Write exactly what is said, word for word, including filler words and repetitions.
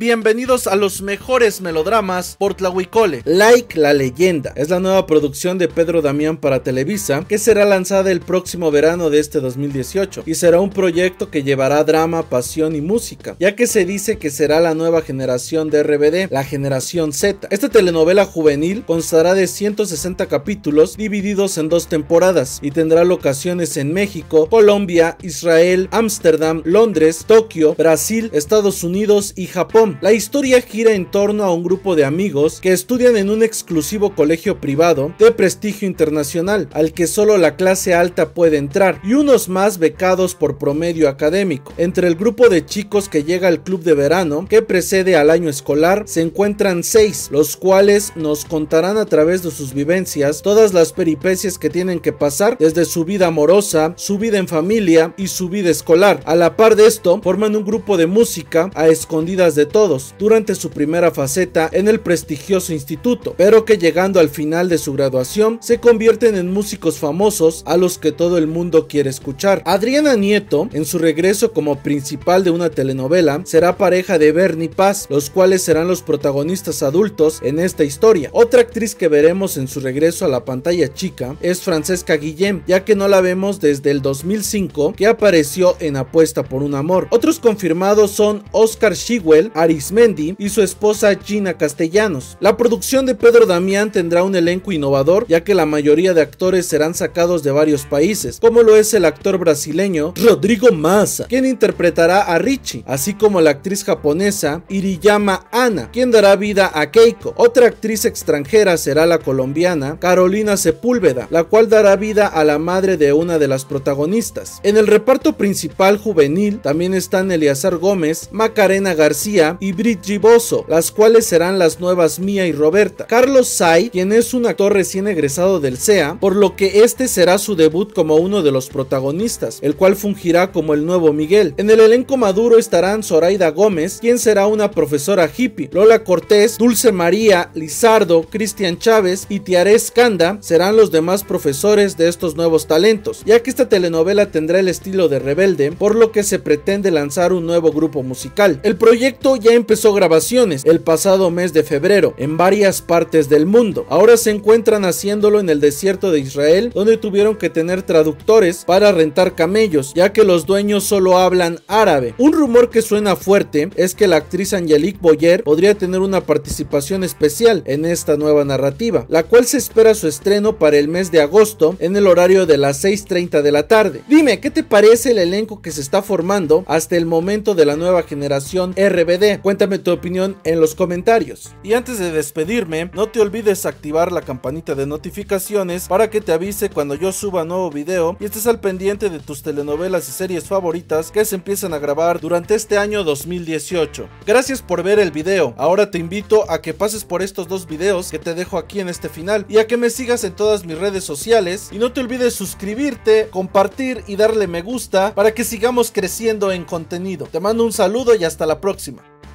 Bienvenidos a los mejores melodramas por Tlahuicole. Like la leyenda es la nueva producción de Pedro Damián para Televisa, que será lanzada el próximo verano de este dos mil dieciocho, y será un proyecto que llevará drama, pasión y música, ya que se dice que será la nueva generación de R B D, la generación Z. Esta telenovela juvenil constará de ciento sesenta capítulos divididos en dos temporadas y tendrá locaciones en México, Colombia, Israel, Ámsterdam, Londres, Tokio, Brasil, Estados Unidos y Japón. La historia gira en torno a un grupo de amigos que estudian en un exclusivo colegio privado de prestigio internacional, al que solo la clase alta puede entrar, y unos más becados por promedio académico. Entre el grupo de chicos que llega al club de verano que precede al año escolar se encuentran seis, los cuales nos contarán a través de sus vivencias todas las peripecias que tienen que pasar, desde su vida amorosa, su vida en familia y su vida escolar. A la par de esto, forman un grupo de música a escondidas de todos durante su primera faceta en el prestigioso instituto, pero que llegando al final de su graduación se convierten en músicos famosos a los que todo el mundo quiere escuchar. Adriana Nieto, en su regreso como principal de una telenovela, será pareja de Bernie Paz, los cuales serán los protagonistas adultos en esta historia. Otra actriz que veremos en su regreso a la pantalla chica es Francesca Guillén, ya que no la vemos desde el dos mil cinco, que apareció en Apuesta por un amor. Otros confirmados son Oscar Shigwell, Arismendi y su esposa Gina Castellanos. La producción de Pedro Damián tendrá un elenco innovador, ya que la mayoría de actores serán sacados de varios países, como lo es el actor brasileño Rodrigo Massa, quien interpretará a Richie, así como la actriz japonesa Iriyama Ana, quien dará vida a Keiko. Otra actriz extranjera será la colombiana Carolina Sepúlveda, la cual dará vida a la madre de una de las protagonistas. En el reparto principal juvenil también están Eleazar Gómez, Macarena García y Bridgie Bozo, las cuales serán las nuevas Mía y Roberta. Carlos Say, quien es un actor recién egresado del C E A, por lo que este será su debut como uno de los protagonistas, el cual fungirá como el nuevo Miguel. En el elenco maduro estarán Zoraida Gómez, quien será una profesora hippie, Lola Cortés, Dulce María, Lizardo, Cristian Chávez y Tiare Escanda serán los demás profesores de estos nuevos talentos, ya que esta telenovela tendrá el estilo de Rebelde, por lo que se pretende lanzar un nuevo grupo musical. El proyecto ya empezó grabaciones el pasado mes de febrero en varias partes del mundo. Ahora se encuentran haciéndolo en el desierto de Israel, donde tuvieron que tener traductores para rentar camellos, ya que los dueños solo hablan árabe. Un rumor que suena fuerte es que la actriz Angelique Boyer podría tener una participación especial en esta nueva narrativa, la cual se espera su estreno para el mes de agosto en el horario de las seis treinta de la tarde. Dime, ¿qué te parece el elenco que se está formando hasta el momento de la nueva generación R B D? Cuéntame tu opinión en los comentarios. Y antes de despedirme, no te olvides activar la campanita de notificaciones para que te avise cuando yo suba nuevo video y estés al pendiente de tus telenovelas y series favoritas que se empiezan a grabar durante este año dos mil dieciocho. Gracias por ver el video. Ahora te invito a que pases por estos dos videos que te dejo aquí en este final y a que me sigas en todas mis redes sociales, y no te olvides suscribirte, compartir y darle me gusta para que sigamos creciendo en contenido. Te mando un saludo y hasta la próxima.